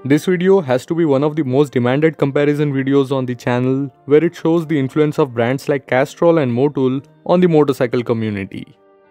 This video has to be one of the most demanded comparison videos on the channel, where it shows the influence of brands like Castrol and Motul on the motorcycle community.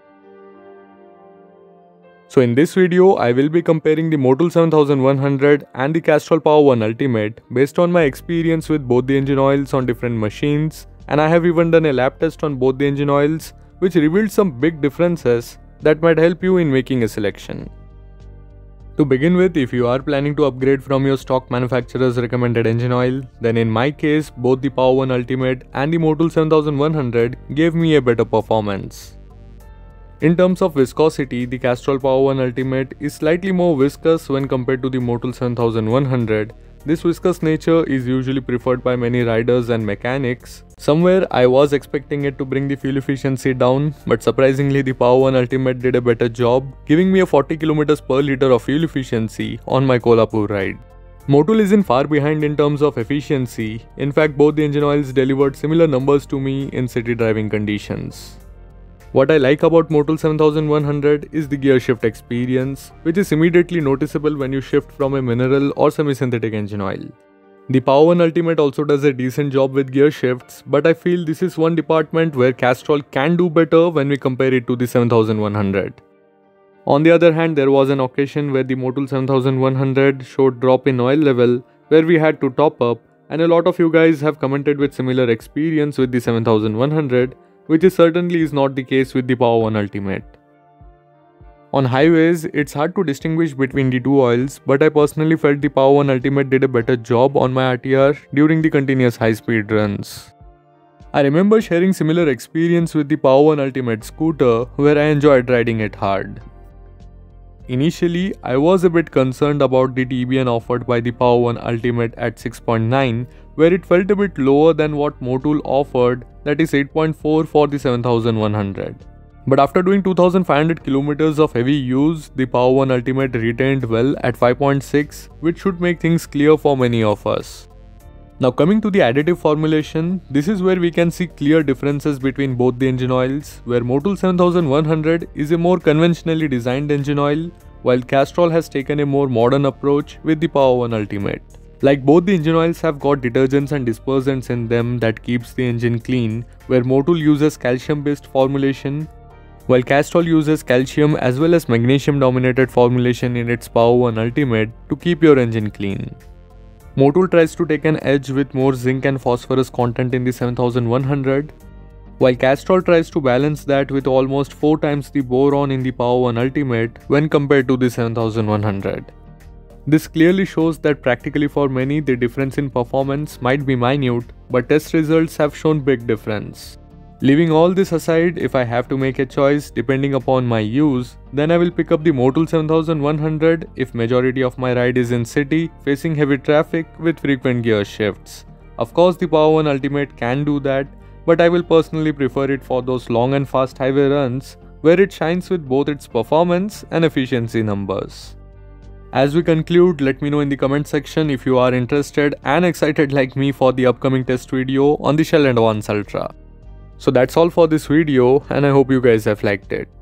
So in this video, I will be comparing the Motul 7100 and the Castrol Power One Ultimate based on my experience with both the engine oils on different machines, and I have even done a lab test on both the engine oils, which revealed some big differences that might help you in making a selection. To begin with, if you are planning to upgrade from your stock manufacturer's recommended engine oil, then in my case, both the Power One Ultimate and the Motul 7100 gave me a better performance. In terms of viscosity, the Castrol Power One Ultimate is slightly more viscous when compared to the Motul 7100. This viscous nature is usually preferred by many riders and mechanics. Somewhere I was expecting it to bring the fuel efficiency down, but surprisingly the Power One Ultimate did a better job, giving me a 40 km per liter of fuel efficiency on my Kolhapur ride. Motul isn't far behind in terms of efficiency. In fact, both the engine oils delivered similar numbers to me in city driving conditions. What I like about Motul 7100 is the gear shift experience, which is immediately noticeable when you shift from a mineral or semi-synthetic engine oil. The Power One Ultimate also does a decent job with gear shifts, but I feel this is one department where Castrol can do better when we compare it to the 7100. On the other hand, there was an occasion where the Motul 7100 showed drop in oil level, where we had to top up, and a lot of you guys have commented with similar experience with the 7100, which certainly is not the case with the Power One Ultimate. On highways, it's hard to distinguish between the two oils, but I personally felt the Power One Ultimate did a better job on my RTR during the continuous high-speed runs. I remember sharing similar experience with the Power One Ultimate scooter, where I enjoyed riding it hard. Initially, I was a bit concerned about the TBN offered by the Power One Ultimate at 6.9, where it felt a bit lower than what Motul offered, that is 8.4 for the 7100. But after doing 2500 km of heavy use, the Power One Ultimate retained well at 5.6, which should make things clear for many of us. Now coming to the additive formulation, this is where we can see clear differences between both the engine oils, where Motul 7100 is a more conventionally designed engine oil, while Castrol has taken a more modern approach with the Power One Ultimate. Like both the engine oils have got detergents and dispersants in them that keeps the engine clean, where Motul uses calcium based formulation, while Castrol uses calcium as well as magnesium dominated formulation in its Power One Ultimate to keep your engine clean. Motul tries to take an edge with more zinc and phosphorus content in the 7100, while Castrol tries to balance that with almost 4 times the boron in the Power One Ultimate when compared to the 7100. This clearly shows that practically for many the difference in performance might be minute, but test results have shown big difference. Leaving all this aside, if I have to make a choice depending upon my use, then I will pick up the Motul 7100 if majority of my ride is in city facing heavy traffic with frequent gear shifts. Of course the Power One Ultimate can do that, but I will personally prefer it for those long and fast highway runs where it shines with both its performance and efficiency numbers. As we conclude, let me know in the comment section if you are interested and excited like me for the upcoming test video on the Shell Advance Ultra. So that's all for this video, and I hope you guys have liked it.